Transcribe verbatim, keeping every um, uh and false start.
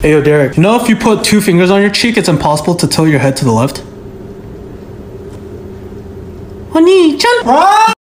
Hey, yo, Derek. You know if you put two fingers on your cheek, it's impossible to tilt your head to the left? Onii,